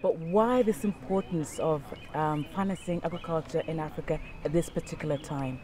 But why this importance of financing agriculture in Africa at this particular time?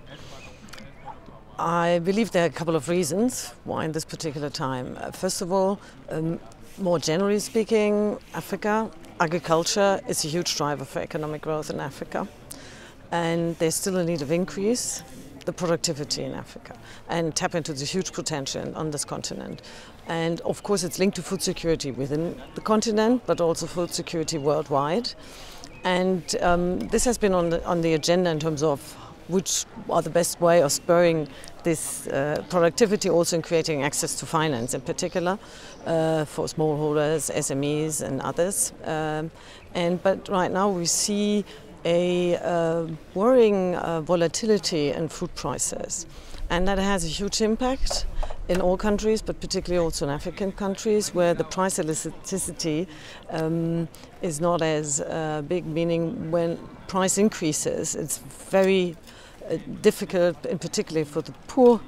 I believe there are a couple of reasons why in this particular time. First of all, more generally speaking, agriculture is a huge driver for economic growth in Africa. And there's still a need of increase the productivity in Africa and tap into the huge potential on this continent. And of course it's linked to food security within the continent, but also food security worldwide. And this has been on the agenda in terms of which are the best way of spurring this productivity, also in creating access to finance, in particular for smallholders, SMEs and others. But right now we see a worrying volatility in food prices, and that has a huge impact in all countries, but particularly also in African countries where the price elasticity is not as big, meaning when price increases it's very difficult, in particular for the poor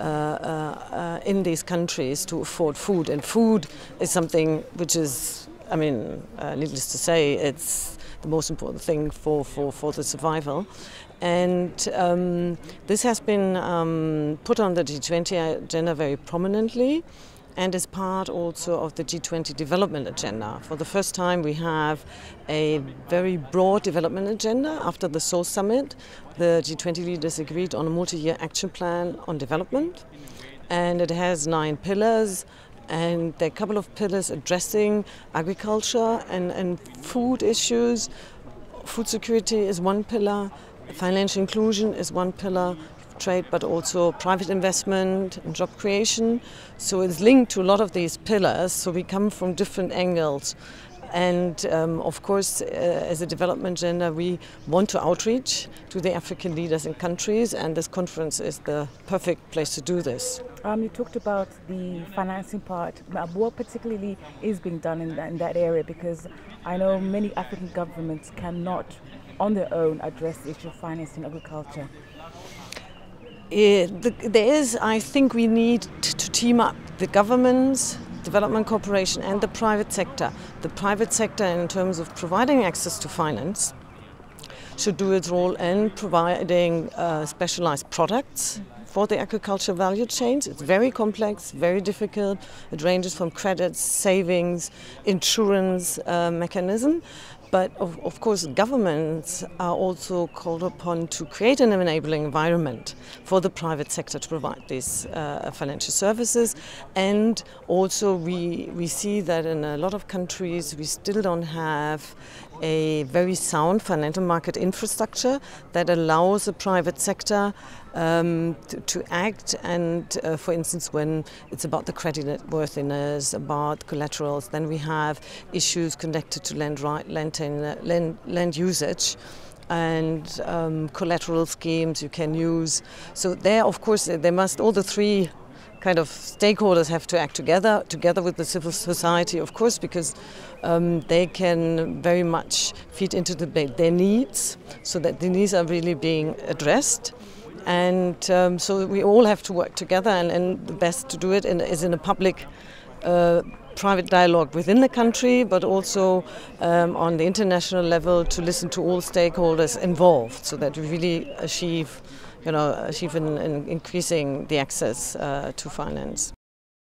in these countries, to afford food. And food is something which is, needless to say, it's the most important thing for the survival. And this has been put on the G20 agenda very prominently, and is part also of the G20 development agenda. For the first time we have a very broad development agenda. After the Seoul summit, the G20 leaders agreed on a multi-year action plan on development, and it has 9 pillars. And there are a couple of pillars addressing agriculture and food issues. Food security is one pillar, financial inclusion is one pillar, trade, but also private investment and job creation. So it's linked to a lot of these pillars, so we come from different angles. And of course, as a development agenda, we want to outreach to the African leaders and countries, and this conference is the perfect place to do this. You talked about the financing part. What particularly is being done in that area? Because I know many African governments cannot, on their own, address the issue of financing agriculture. I think we need to team up the governments, development cooperation and the private sector. The private sector, in terms of providing access to finance, should do its role in providing specialized products for the agriculture value chains. It's very complex, very difficult. It ranges from credits, savings, insurance mechanism. But of course, governments are also called upon to create an enabling environment for the private sector to provide these financial services. And also we see that in a lot of countries we still don't have a very sound financial market infrastructure that allows the private sector to act. And for instance, when it's about the credit worthiness, about collaterals, then we have issues connected to land usage and collateral schemes you can use. So there, of course, all the 3 kind of stakeholders have to act together with the civil society, of course, because they can very much feed into their needs, so that the needs are really being addressed. And so we all have to work together, and the best to do it is in a public private dialogue within the country, but also on the international level, to listen to all stakeholders involved, so that we really achieve in increasing the access to finance.